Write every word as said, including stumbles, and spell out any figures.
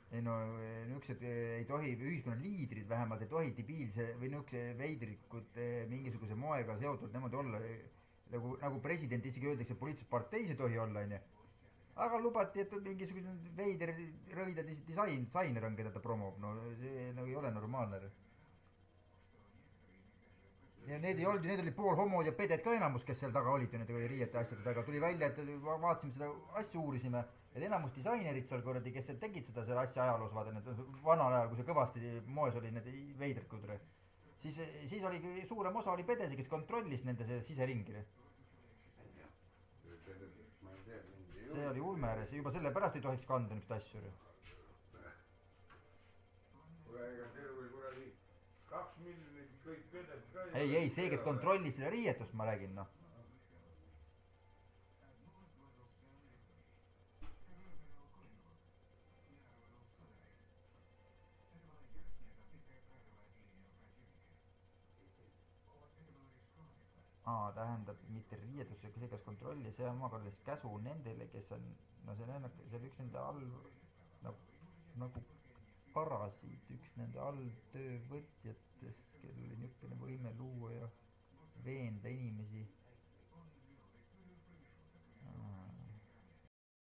ei no niisugused ei tohi, ühiskonna liidrid vähemalt ei tohi debiilse või niisuguse veidrikud mingisuguse moega seotud niimoodi olla. nagu, nagu president isegi öeldakse, et poliitilises parteis ei tohi olla, onju. aga lubati, et mingisugune veider rõõda disain, disainer on, keda ta promob. no see nagu ei ole normaalne. ja need ei olnud ju, need olid poolhomod ja peded ka enamus, kes seal taga olid ju nende riiete asjade taga. tuli välja, et vaatasime seda asja, uurisime, et enamus disainerid seal kuradi, kes seal tegid seda selle asja ajaloos, vaata need vanal ajal, kui see kõvasti moes oli, need veidrad kudre. siis, siis oli suurem osa oli pedesi, kes kontrollis nende siseringi. see oli ulme ääres, juba sellepärast ei tohiks kanda niisugust asju. kaks miljonit kõik peded ka. ei, ei, see, kes kontrollis seda riietust, ma räägin, noh. aa, tähendab mitte riietus, see, kes kontrollis, see omakorda käsu nendele, kes on, no see on, see on üks nende all nagu, nagu parasiit, üks nende alltöövõtjatest, kellel oli niisugune võime luua ja veenda inimesi